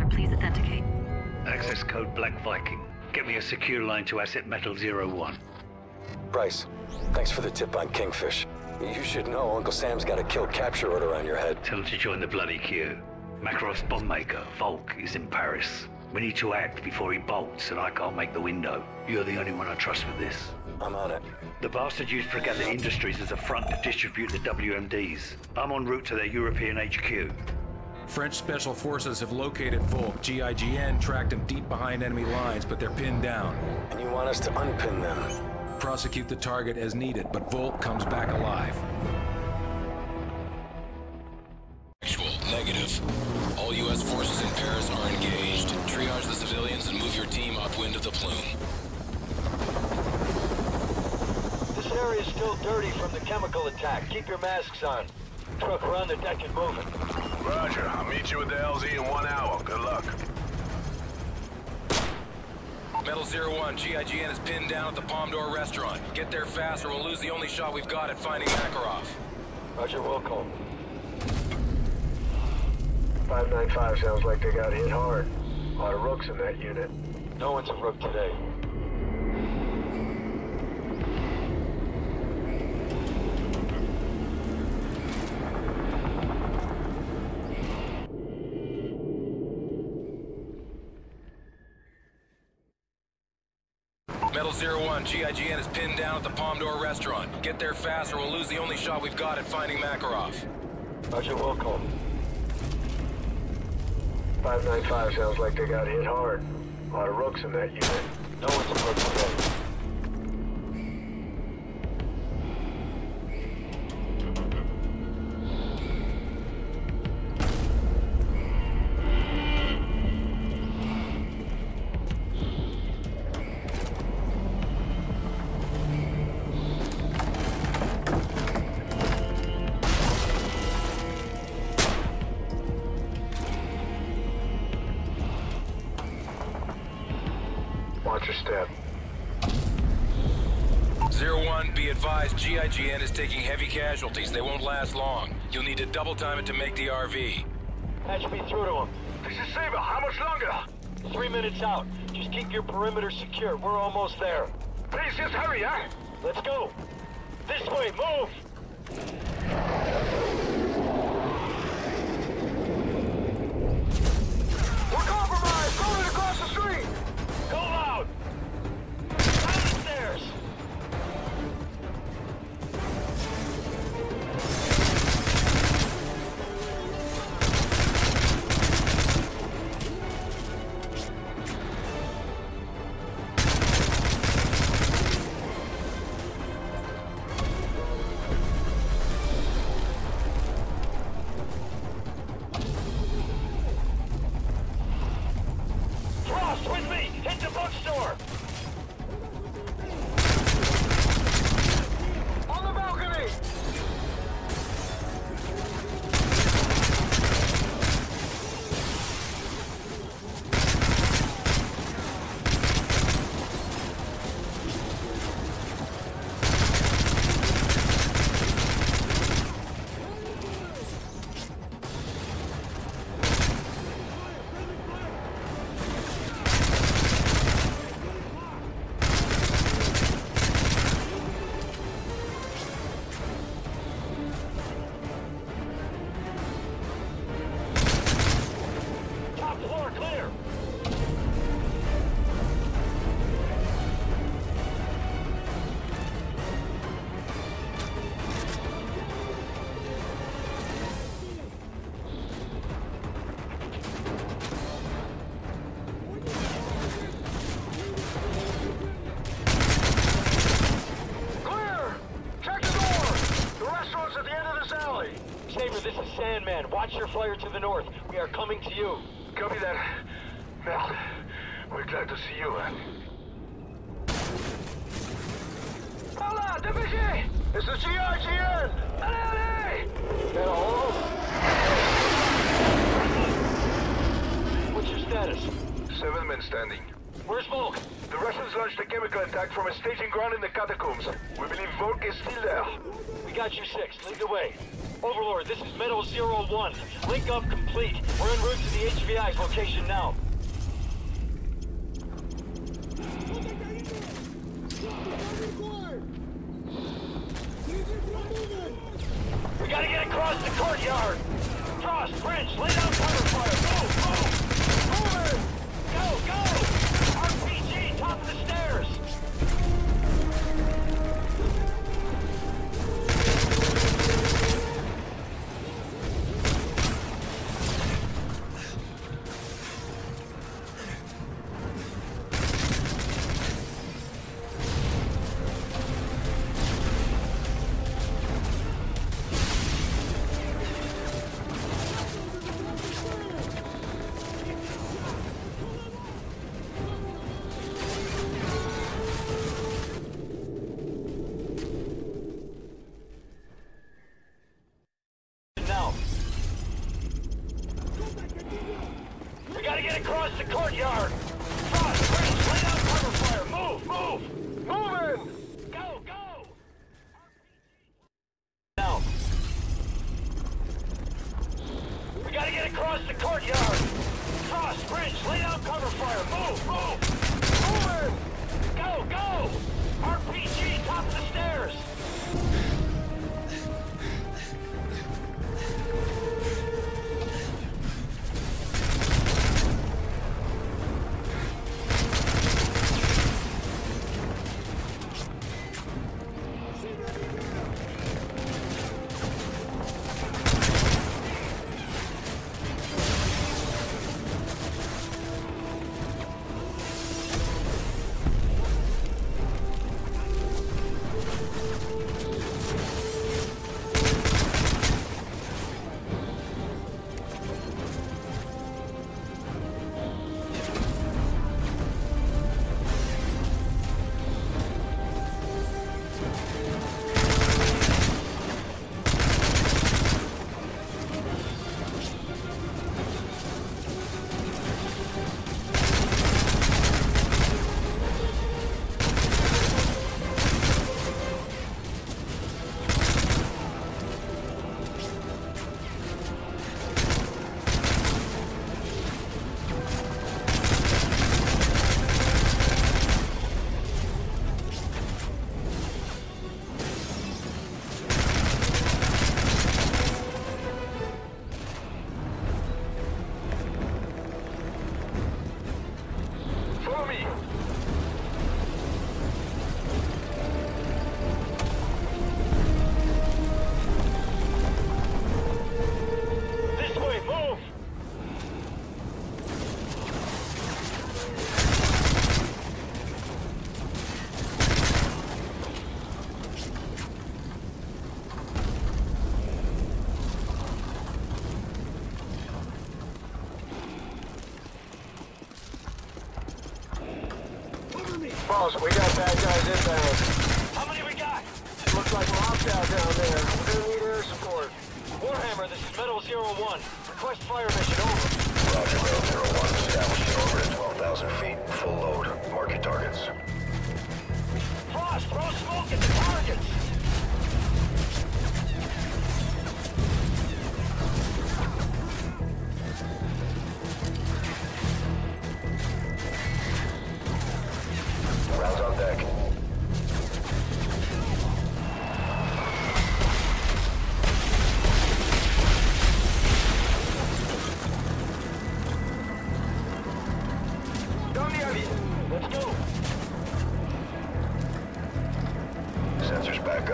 Please authenticate. Access code Black Viking. Get me a secure line to asset metal 01. Bryce, thanks for the tip on Kingfish. You should know Uncle Sam's got a kill capture order on your head. Tell him to join the bloody queue. Makarov's bomb maker, Volk, is in Paris. We need to act before he bolts, and I can't make the window. You're the only one I trust with this. I'm on it. The bastard used Fregatta Industries as a front to distribute the WMDs. I'm en route to their European HQ. French Special Forces have located Volk. GIGN tracked him deep behind enemy lines, but they're pinned down. And you want us to unpin them? Prosecute the target as needed, but Volk comes back alive. Actual, negative. All U.S. forces in Paris are engaged. Triage the civilians and move your team upwind of the plume. This area is still dirty from the chemical attack. Keep your masks on. Truck around the deck and moving. Roger. I'll meet you at the LZ in 1 hour. Good luck. Metal 01, GIGN is pinned down at the Palm d'Or restaurant. Get there fast or we'll lose the only shot we've got at finding Makarov. Roger, Wilco. 595 sounds like they got hit hard. A lot of rooks in that unit. No one's a rook today. Metal 01, GIGN is pinned down at the Palm d'Or restaurant. Get there fast or we'll lose the only shot we've got at finding Makarov. Roger, Wilco. 595 sounds like they got hit hard. A lot of rooks in that unit. No one's a rook today. Watch your step. 01, be advised, GIGN is taking heavy casualties. They won't last long. You'll need to double time it to make the RV. Patch me through to him. This is Saber. How much longer? 3 minutes out. Just keep your perimeter secure. We're almost there. Please, just hurry, huh? Let's go. This way, move! We're compromised. Going across the street. Go loud! Down the stairs! Frost, with me! Hit the bookstore! On the balcony. Top floor clear! Clear. Check the door. The restaurant's at the end of this alley. Saber, this is Sandman. Watch your flare to the north. We are coming to you. Copy that. Mel, we're glad to see you, man. Hola, DPG! It's the GIGN! Allez! Hello? What's your status? 7 men standing. Where's Volk? The Russians launched a chemical attack from a staging ground in the catacombs. We believe Volk is still there. We got you 6. Lead the way. Overlord, this is Meadow 01. Link up complete. We're en route to the HVI's location now. We gotta get across the courtyard! Frost, French, lay down cover fire! Move! Move! Go! RPG, top of the stairs! We gotta get across the courtyard! Frost, French, lay down cover fire! Move! Moving! Go! Now. We gotta get across the courtyard! Frost, French, lay down cover fire! Move! Moving! Go! RPG, top of the stairs! Boss, we got bad guys inbound. How many we got? Looks like we're locked out down there. We're gonna need air support. Warhammer, this is Meadow 01. Request fire mission over. Roger, Meadow 01. Establishing orbit at 12,000 feet. Full load. Mark your targets. Frost, throw smoke at the targets! Rounds on deck. Let's go! Sensors back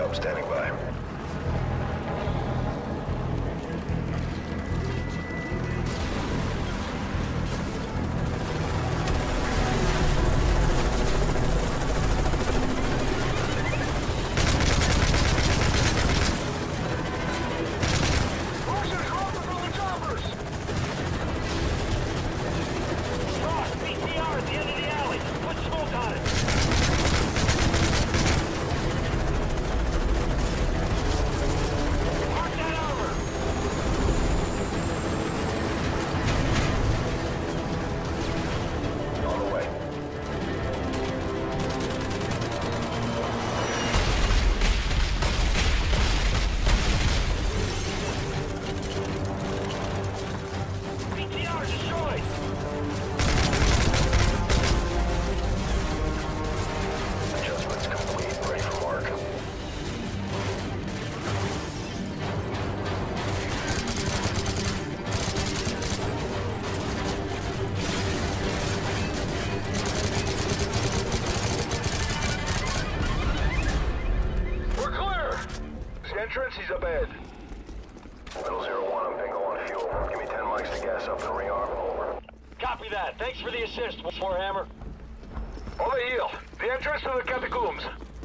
ahead. Metal 01, I'm bingo on fuel. Give me 10 mics to gas up and rearm. Over. Copy that. Thanks for the assist, Warhammer. Over here. The entrance to the catacombs.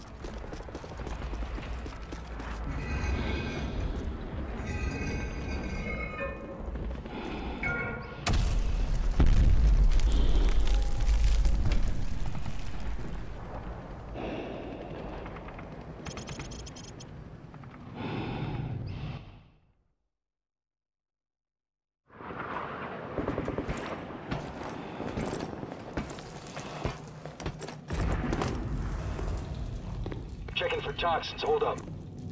Checking for toxins. Hold up.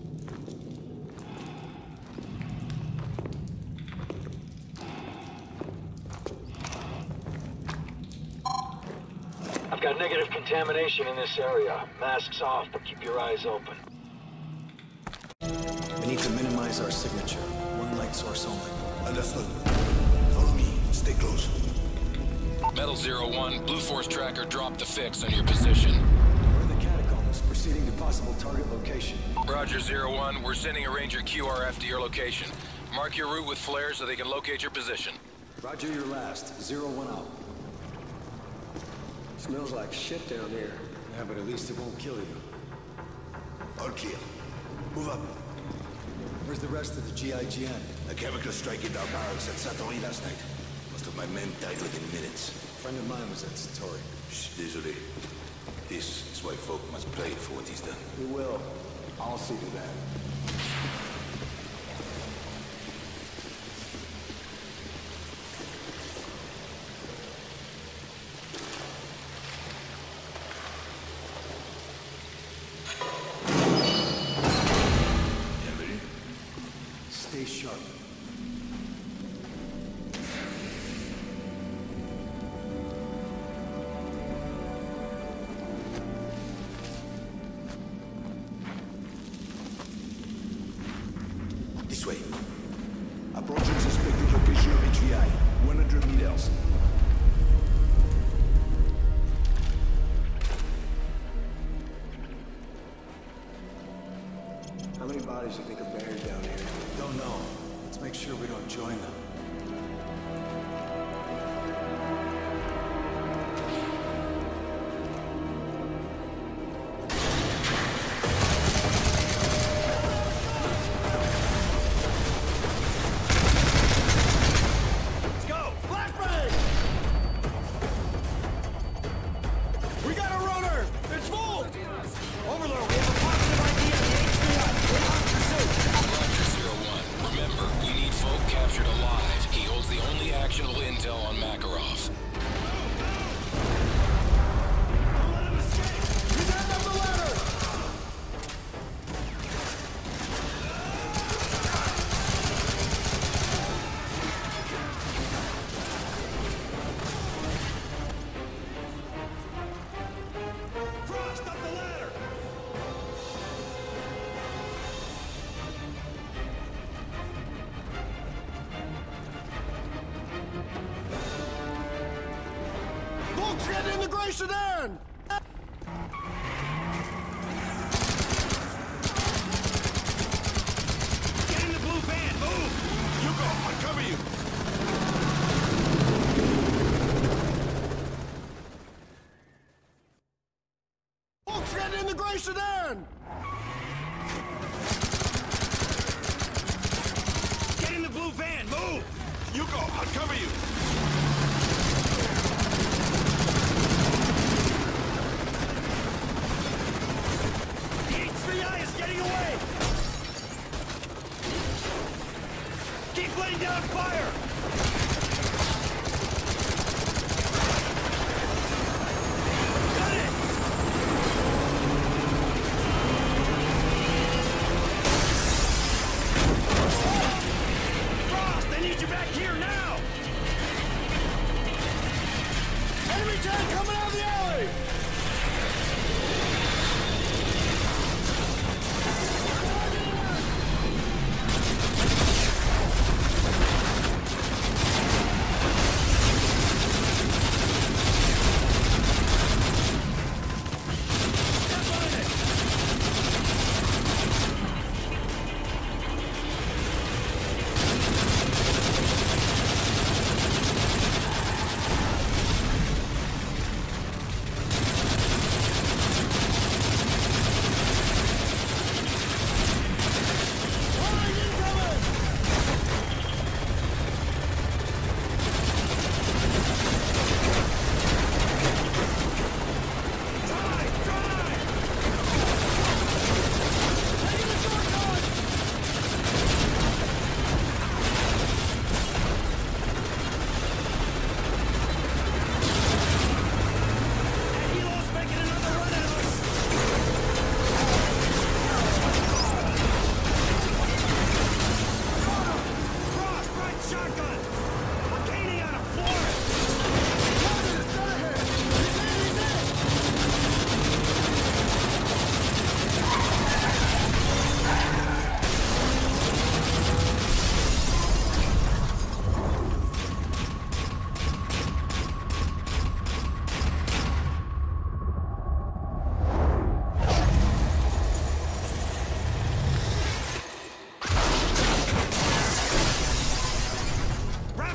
I've got negative contamination in this area. Masks off, but keep your eyes open. We need to minimize our signature. One light source only. Understood. Follow me. Stay close. Metal 01, Blue Force Tracker dropped the fix on your position. We're in the catacombs, proceeding to possible target location. Roger 01, we're sending a Ranger QRF to your location. Mark your route with flares so they can locate your position. Roger your last. 01 out. Smells like shit down here. Yeah, but at least it won't kill you. All clear. Move up. Where's the rest of the GIGN? A chemical strike hit our barracks at Satori last night. Most of my men died within minutes. A friend of mine was at Satori. Shh, désolé. This is why folk must pay for what he's done. We will. I'll see to that. Stay sharp. This way. Approaching suspected location of HVI. 100 meters. How many bodies do you think are buried down here? Don't know. Let's make sure we don't join them. Let's go! Flashbang! We got a runner! It's full! Overlord, we have a positive ID on the HVI. We're on pursuit. Roger 01, remember, we need folk captured alive. He holds the only actionable intel on Makarov. Don't let him escape! He's out of the ladder! Frost, up the ladder! Folks, get in the gray sedan! Get in the blue van, move! You go, I'll cover you! Folks, get in the gray sedan! Get in the blue van, move! You go, I'll cover you! The HVI is getting away! Keep laying down fire! Got it! Frost, I need you back here now!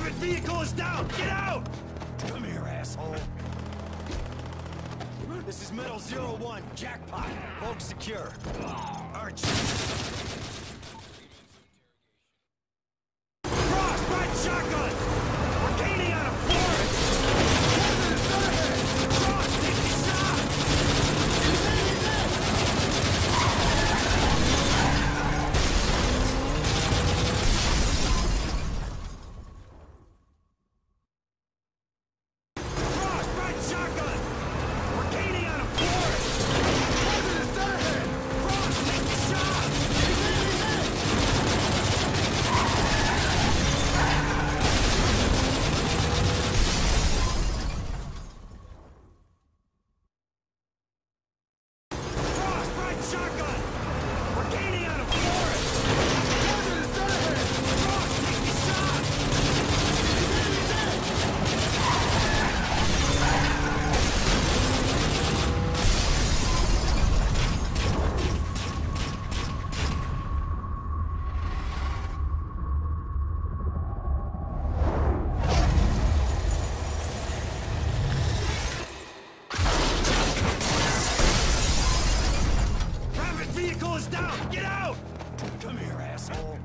Rapid vehicle is down! Get out! Come here, asshole. This is Metal 01, jackpot. Bulk secure. Archer. Frost, right shotgun! We're gaining on a forest! Frost, take the shot! Frost, right shotgun! We're gaining on a forest! Frost, take the shot! Frost, right shotgun! We're gaining on a forest! Frost, take the shot! Rapid vehicle is down! Get out! Come here, asshole.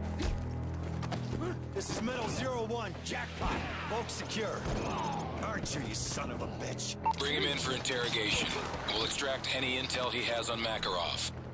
This is Metal 01, jackpot. Bulk secure. Archer, you son of a bitch. Bring him in for interrogation. We'll extract any intel he has on Makarov.